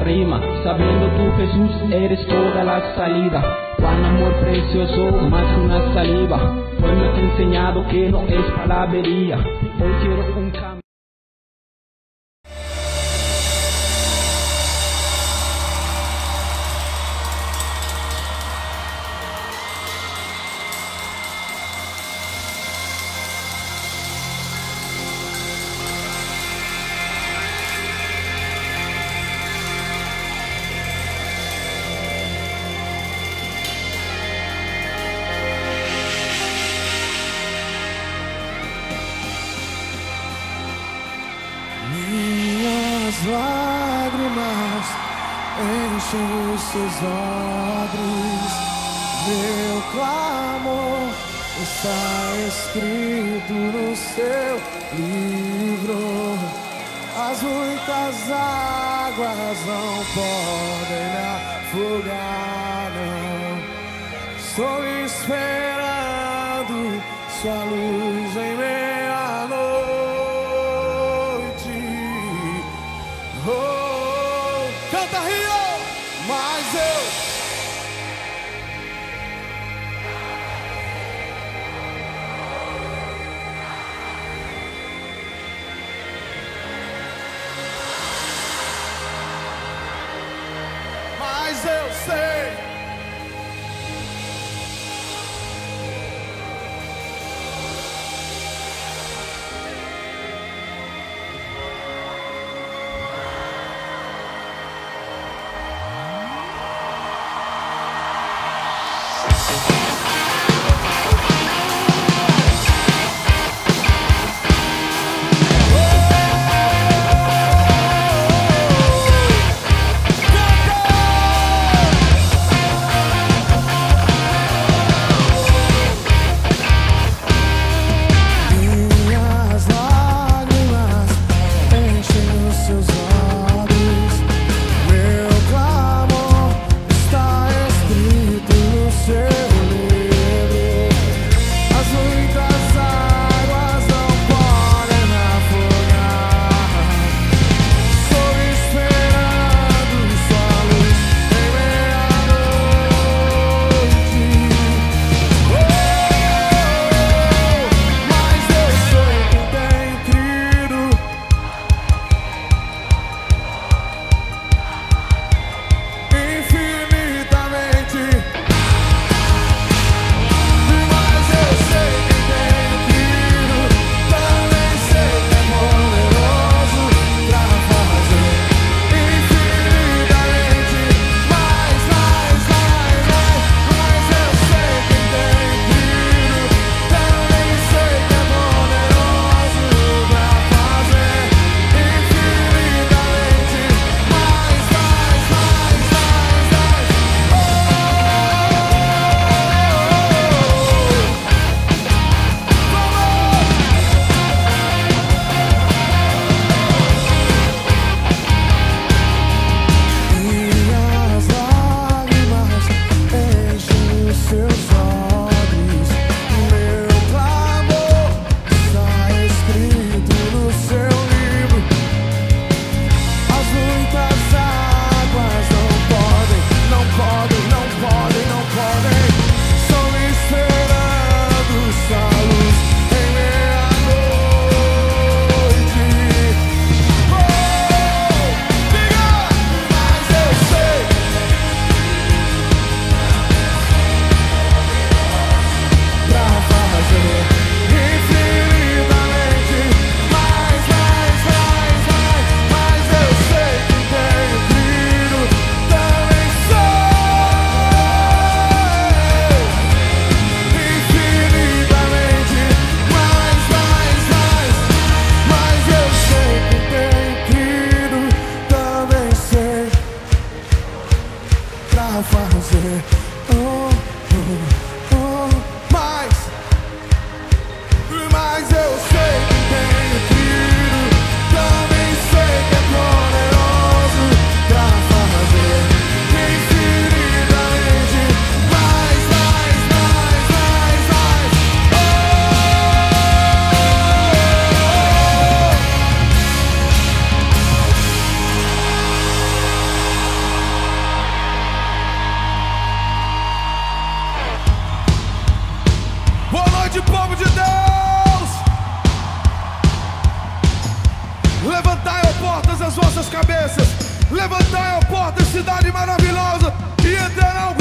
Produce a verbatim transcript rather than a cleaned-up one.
rima, sabiendo tú, Jesús, eres toda la salida. Cuán amor precioso, más que una saliva. Pues me he enseñado que no es palabrería. Hoy quiero un cambio. Minhas lágrimas enchem os seus olhos, meu clamor está escrito no seu livro. As muitas águas não podem me afogar, não. Estou esperando sua luz em meia-noite. Oh, canta, Rio! Mas eu Mas eu sei. vossas cabeças. Levantai a porta, cidade maravilhosa, e entrará